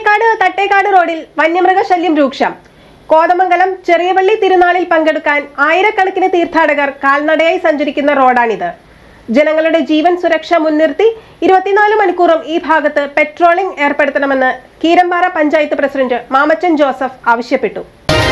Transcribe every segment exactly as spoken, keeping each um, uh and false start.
പുന്നേക്കാട് തട്ടേക്കാട് റോഡിൽ വന്യമൃഗശല്യം രൂക്ഷം. കോതമംഗലം ചെറിയപള്ളി തിരുനാളിൽ പങ്കെടുക്കാൻ ആയിരക്കണക്കിന് തീർത്ഥാടകർ കാൽനടയായി സഞ്ചരിക്കുന്ന റോഡാണിത്. ജനങ്ങളുടെ ജീവൻ സുരക്ഷ മുൻനിർത്തി ഇരുപത്തിനാല് മണിക്കൂറും ഈ ഭാഗത്ത് പെട്രോളിംഗ് ഏർപ്പെടുത്തണമെന്ന് കീരമ്പാറ പഞ്ചായത്ത് പ്രസിഡന്റ് മാമച്ചൻ ജോസഫ് ആവശ്യപ്പെട്ടു.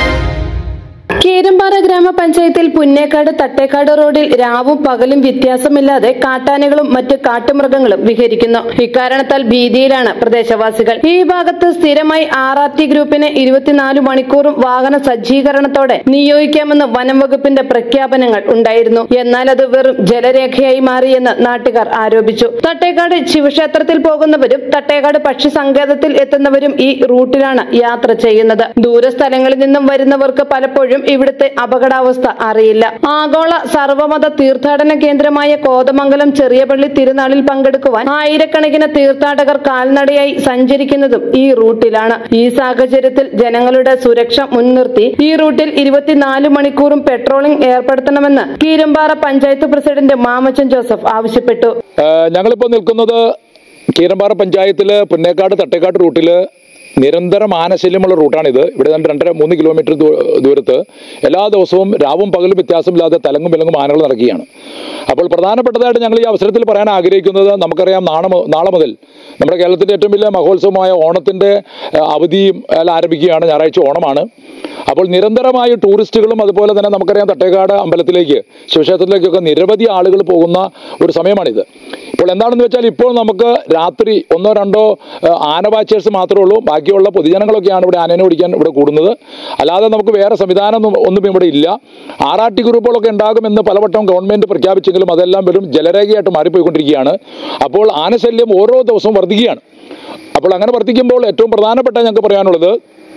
കീരമ്പാറ ഗ്രാമപഞ്ചായത്തിൽ പുന്നേക്കാട് തട്ടേക്കാട് റോഡിൽ രാവും പകലും വ്യത്യാസമില്ലാതെ കാട്ടാനകളും മറ്റ് കാട്ടുമൃഗങ്ങളും വിഹരിക്കുന്നു. ഇക്കാരണത്താൽ ഭീതിയിലാണ് പ്രദേശവാസികൾ. ഈ ഭാഗത്ത് സ്ഥിരമായി ആർ ആർ ടി ഗ്രൂപ്പിന് ഇരുപത്തിനാല് മണിക്കൂറും വാഹന സജ്ജീകരണത്തോടെ നിയോഗിക്കാമെന്ന് വനം വകുപ്പിന്റെ പ്രഖ്യാപനങ്ങൾ ഉണ്ടായിരുന്നു. എന്നാൽ അത് വെറും ജലരേഖയായി മാറിയെന്ന് നാട്ടുകാർ ആരോപിച്ചു. തട്ടേക്കാട് ശിവക്ഷേത്രത്തിൽ പോകുന്നവരും തട്ടേക്കാട് പക്ഷി സങ്കേതത്തിൽ എത്തുന്നവരും ഈ റൂട്ടിലാണ് യാത്ര ചെയ്യുന്നത്. ദൂരസ്ഥലങ്ങളിൽ നിന്നും വരുന്നവർക്ക് പലപ്പോഴും ഇവിടുത്തെ അപകടാവസ്ഥ അറിയില്ല. ആഗോള സർവമത തീർത്ഥാടന കേന്ദ്രമായ കോതമംഗലം ചെറിയപള്ളി തിരുനാളിൽ പങ്കെടുക്കുവാൻ ആയിരക്കണക്കിന് തീർത്ഥാടകർ കാൽനടയായി സഞ്ചരിക്കുന്നതും ഈ റൂട്ടിലാണ്. ഈ സാഹചര്യത്തിൽ ജനങ്ങളുടെ സുരക്ഷ മുൻനിർത്തി ഈ റൂട്ടിൽ ഇരുപത്തിനാല് മണിക്കൂറും പെട്രോളിംഗ് ഏർപ്പെടുത്തണമെന്ന് കീരമ്പാറ പഞ്ചായത്ത് പ്രസിഡന്റ് മാമച്ചൻ ജോസഫ് ആവശ്യപ്പെട്ടു. ഞങ്ങളിപ്പോൾ നിൽക്കുന്നത് കീരമ്പാറ പഞ്ചായത്തില് പുന്നേക്കാട് തട്ടേക്കാട് റൂട്ടില് നിരന്തരം ആനശല്യമുള്ള റൂട്ടാണിത്. ഇവിടെ രണ്ട് രണ്ടര മൂന്ന് കിലോമീറ്റർ ദൂരത്ത് എല്ലാ ദിവസവും രാവും പകലും വ്യത്യാസമില്ലാതെ തലങ്ങും വിലങ്ങും ആനകൾ നടക്കുകയാണ്. അപ്പോൾ പ്രധാനപ്പെട്ടതായിട്ട് ഞങ്ങൾ ഈ അവസരത്തിൽ പറയാൻ ആഗ്രഹിക്കുന്നത്, നമുക്കറിയാം നാളെ നാളെ മുതൽ നമ്മുടെ കേരളത്തിൻ്റെ ഏറ്റവും വലിയ മഹോത്സവമായ ഓണത്തിൻ്റെ അവധിയും ആരംഭിക്കുകയാണ്. ഞായറാഴ്ച ഓണമാണ്. അപ്പോൾ നിരന്തരമായി ടൂറിസ്റ്റുകളും അതുപോലെ തന്നെ നമുക്കറിയാം തട്ടേക്കാട് അമ്പലത്തിലേക്ക് ശിവക്ഷേത്രത്തിലേക്കൊക്കെ നിരവധി ആളുകൾ പോകുന്ന ഒരു സമയമാണിത്. ഇപ്പോൾ എന്താണെന്ന് വെച്ചാൽ ഇപ്പോൾ നമുക്ക് രാത്രി ഒന്നോ രണ്ടോ ആന വാച്ചേഴ്സ് മാത്രമേ ഉള്ളൂ. ബാക്കിയുള്ള പൊതുജനങ്ങളൊക്കെയാണ് ഇവിടെ ആനേനെ ഓടിക്കാൻ ഇവിടെ കൂടുന്നത്. അല്ലാതെ നമുക്ക് വേറെ സംവിധാനം ഒന്നും ഇവിടെ ഇല്ല. ആർ ആർ ടി ഗ്രൂപ്പുകളൊക്കെ ഉണ്ടാകുമെന്ന് പലവട്ടം ഗവൺമെൻറ് പ്രഖ്യാപിച്ചെങ്കിലും അതെല്ലാം വെറും ജലരേഖയായിട്ട് മാറിപ്പോയിക്കൊണ്ടിരിക്കുകയാണ്. അപ്പോൾ ആനശല്യം ഓരോ ദിവസവും വർദ്ധിക്കുകയാണ്. അപ്പോൾ അങ്ങനെ വർദ്ധിക്കുമ്പോൾ ഏറ്റവും പ്രധാനപ്പെട്ട ഞങ്ങൾക്ക് പറയാനുള്ളത്,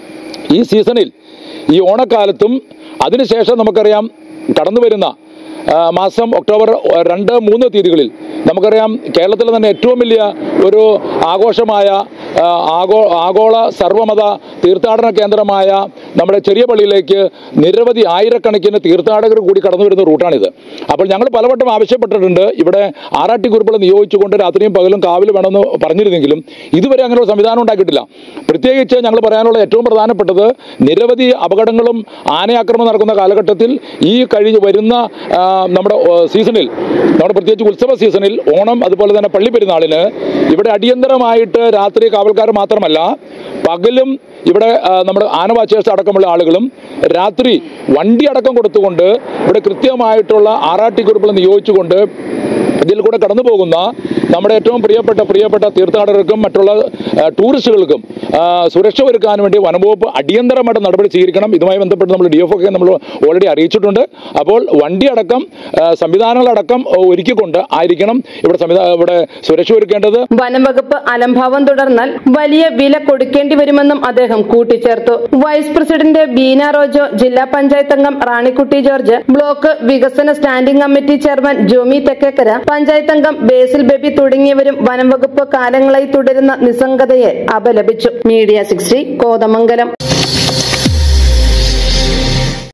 ഈ സീസണിൽ ഈ ഓണക്കാലത്തും അതിനുശേഷം നമുക്കറിയാം കടന്നു വരുന്ന മാസം ഒക്ടോബർ രണ്ട് മൂന്ന് തീയതികളിൽ നമുക്കറിയാം കേരളത്തിൽ തന്നെ ഏറ്റവും വലിയ ഒരു ആഘോഷമായ ആഗോ ആഗോള സർവമത തീർത്ഥാടന കേന്ദ്രമായ നമ്മുടെ ചെറിയ പള്ളിയിലേക്ക് നിരവധി ആയിരക്കണക്കിന് തീർത്ഥാടകർ കൂടി കടന്നു വരുന്ന റൂട്ടാണിത്. അപ്പോൾ ഞങ്ങൾ പലവട്ടം ആവശ്യപ്പെട്ടിട്ടുണ്ട്, ഇവിടെ ആർ ആർ ടി ഗ്രൂപ്പുകൾ നിയോഗിച്ചുകൊണ്ട് രാത്രിയും പകലും കാവൽ വേണമെന്ന് പറഞ്ഞിരുന്നെങ്കിലും ഇതുവരെ അങ്ങനെ ഒരു സംവിധാനം ഉണ്ടാക്കിയിട്ടില്ല. പ്രത്യേകിച്ച് ഞങ്ങൾ പറയാനുള്ള ഏറ്റവും പ്രധാനപ്പെട്ടത്, നിരവധി അപകടങ്ങളും ആനയാക്രമണം നടക്കുന്ന കാലഘട്ടത്തിൽ ഈ കഴിഞ്ഞ് വരുന്ന നമ്മുടെ സീസണിൽ, നമ്മുടെ പ്രത്യേകിച്ച് ഉത്സവ സീസണിൽ ഓണം അതുപോലെ തന്നെ പള്ളി പെരുന്നാളിന് ഇവിടെ അടിയന്തരമായിട്ട് രാത്രി കാവൽക്കാർ മാത്രമല്ല പകലും ഇവിടെ നമ്മുടെ ആന വാച്ചേഴ്സ് അടക്കമുള്ള ആളുകളും രാത്രി വണ്ടി അടക്കം കൊടുത്തുകൊണ്ട് ഇവിടെ കൃത്യമായിട്ടുള്ള ആർ ആർ ടി ഗ്രൂപ്പുകൾ നിയോഗിച്ചുകൊണ്ട് ഇതിൽ കൂടെ കടന്നു പോകുന്ന നമ്മുടെ ഏറ്റവും പ്രിയപ്പെട്ട പ്രിയപ്പെട്ട തീർത്ഥാടകർക്കും മറ്റുള്ള ടൂറിസ്റ്റുകൾക്കും സുരക്ഷ ഒരുക്കാൻ വേണ്ടി വനംവകുപ്പ് അടിയന്തരമായിട്ട് നടപടി സ്വീകരിക്കണം. ഇതുമായി ബന്ധപ്പെട്ട് നമ്മൾ ഡി എഫ് ഒക്കെ നമ്മൾ ഓൾറെഡി അറിയിച്ചിട്ടുണ്ട്. അപ്പോൾ വണ്ടി അടക്കം സംവിധാനങ്ങളടക്കം ഒരുക്കിക്കൊണ്ട് ആയിരിക്കണം ഇവിടെ സംവിധാ ഇവിടെ സുരക്ഷ ഒരുക്കേണ്ടത്. വനംവകുപ്പ് അലംഭാവം തുടർന്നാൽ വലിയ വില കൊടുക്കേണ്ടി വരുമെന്നും അദ്ദേഹം കൂട്ടിച്ചേർത്തു. വൈസ് പ്രസിഡന്റ് ബീന റോജോ, ജില്ലാ പഞ്ചായത്ത് അംഗം റാണിക്കുട്ടി ജോർജ്, ബ്ലോക്ക് വികസന standing committee chairman Jomy Thekkekara, panchayat അംഗം ബേസിൽ ബേബി തുടങ്ങിയവരും വനംവകുപ്പ് കാലങ്ങളായി തുടരുന്ന നിസ്സംഗതയെ അപലപിച്ചു. Media sixty Kothamangalam.